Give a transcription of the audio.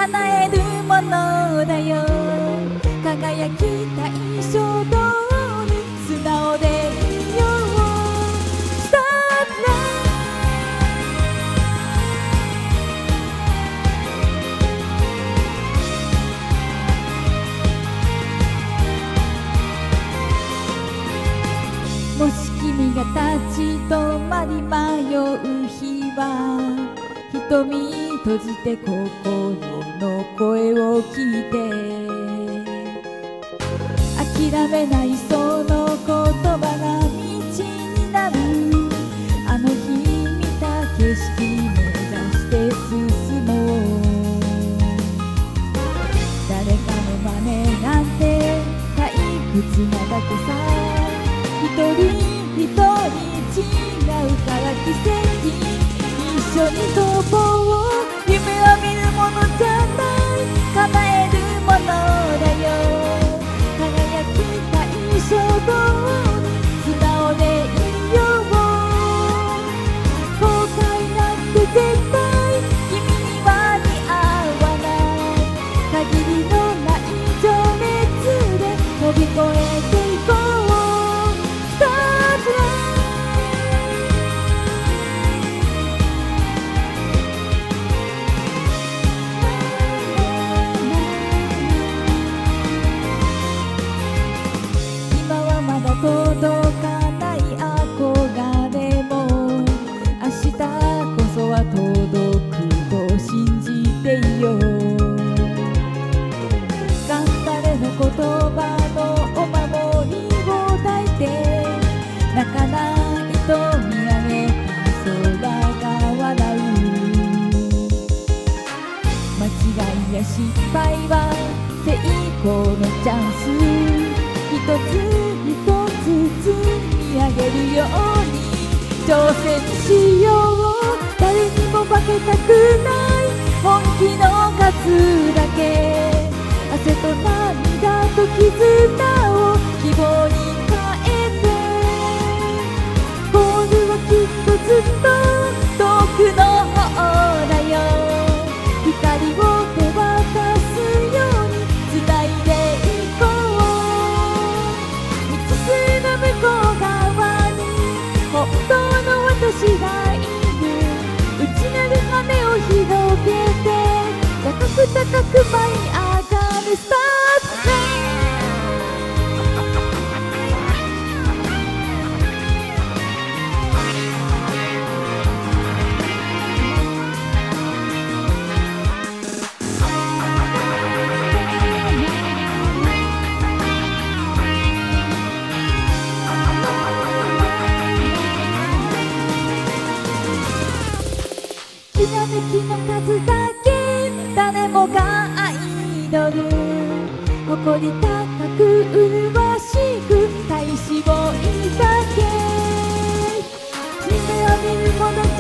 叶えるものだよ。輝きたい衝動に素直でいいよ。スタートラもし君が立ち止まり迷う日は、瞳閉じて心の声を聞いて、諦めないその言葉が道になる。あの日見た景色目指して進もう。誰かの真似なんて退屈なだけさ。一人一人違うから奇跡、一緒に飛ぼう。夢は見るものじゃない、叶えるものだよ。輝きたい衝動に素直でいいよ。後悔なんて絶対君には似合わない。限りのない情熱で飛び越えていこう。届かない憧れも明日こそは届くと信じていよう。頑張れの言葉のお守りを抱いて、泣かないと見上げた空が笑う。間違いや失敗は成功のチャンス。一つ見上げるように挑戦しよう。誰にも負けたくない本気の勝つだけ。汗と涙と絆を希望に変えて、ゴールはきっとずっと遠くの方だよ。光を手渡すように繋いでいこう。道筋の向こう側に本当の私がいる。内なる羽を広げて高く高く舞い上がる。スタートきらめきの数だけ誰もがアイドル。誇り高く麗しく体脂肪だけ。夢を見るもの